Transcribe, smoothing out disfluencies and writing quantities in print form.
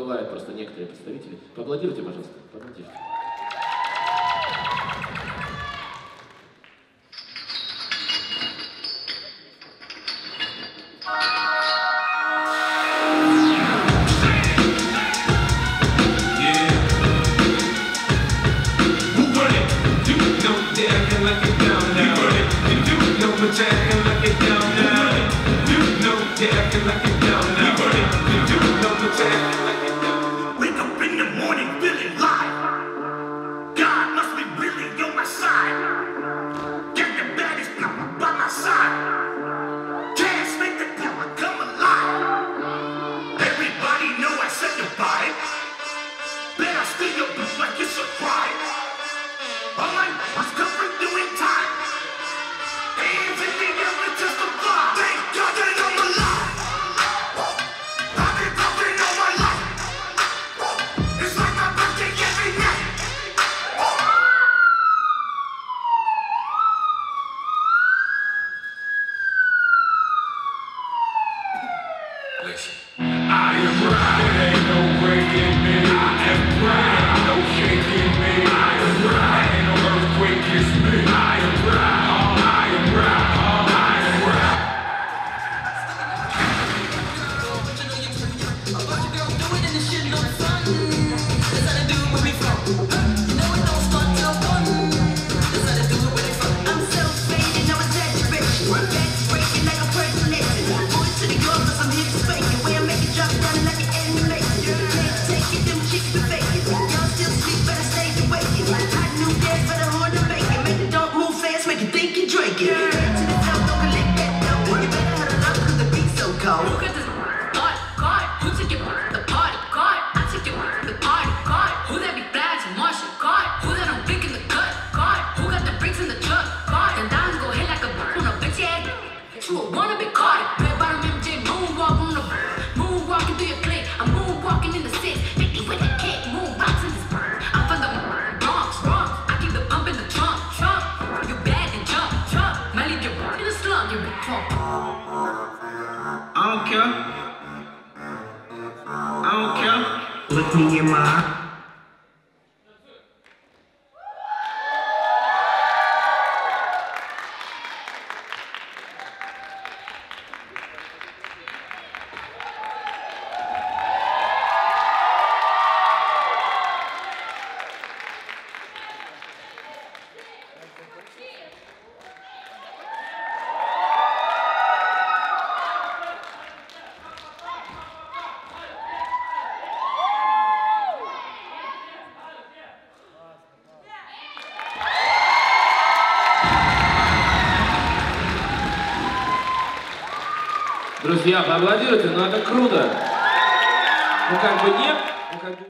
забывают просто некоторые представители. Поаплодируйте, пожалуйста. Поаплодируйте. Wake up in the morning feeling live. God must be really on my side. Got the baddest people by my side. Cash make the people come alive. Everybody know I set the vibe. Bet I steal your bitch like it's a crime. All I know is comfort doing time. Hands in the air to testify. Thank God that I'm alive. I've been talking all my life. It's like my birthday every night. Listen. I am right, ain't no breaking me. I am right, ain't no shaking me. I am right, ain't no earthquake, it's me. I am right, I am right, I am right. A bunch of girls do it and this shit look fun. That's how they do it when we from. You know it don't start till fun. That's how they do it when they from. I'm self-made and no exaggeration. Backs breaking like a percolation. Boys to the girls cause I'm hip spanking. Way I make it drop down like an animation. Can't take it, them chicks be faking. Y'all still sleep, better stay awakened. Hot new dance, better horn the bacon. Make it don't move fast, make it think you're drinking. Head to the top, don't collect that dough. You better huddle up cause the beat's so cold. Who got this card? Who took it the party card? I took it the party card. Who that be flashing Marshall card? Who that don't blink in the cut card? Who got the brakes in the truck card? And dimes go hit like a on a bitch head. You a wanna be caught. Red bottom MJ moonwalk on the moonwalking through your plate. I'm moonwalking in the six. 50 with the cake, moonbox in this bird. I'm from the Bronx. I keep the pump in the trunk. You bad and jump. Might leave your in the slum, you big trunk. I don't care. I don't care. Look me in my eye. Друзья, поаплодируйте, ну это круто. Ну как бы нет, ну как бы...